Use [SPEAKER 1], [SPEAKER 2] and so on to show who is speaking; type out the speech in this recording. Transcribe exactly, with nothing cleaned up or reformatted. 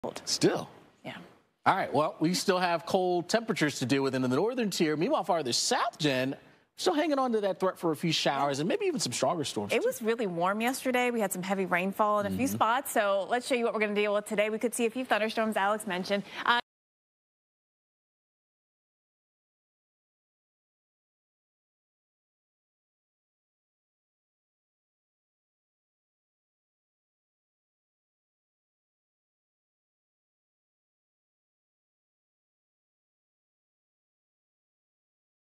[SPEAKER 1] Still.
[SPEAKER 2] Yeah.
[SPEAKER 1] All right, well, we still have cold temperatures to deal with in the northern tier. Meanwhile, farther south, Jen, still hanging on to that threat for a few showers and maybe even some stronger storms.
[SPEAKER 2] It
[SPEAKER 1] too.
[SPEAKER 2] was really warm yesterday. We had some heavy rainfall in a mm-hmm. few spots. So let's show you what we're going to deal with today. We could see a few thunderstorms Alex mentioned. Uh,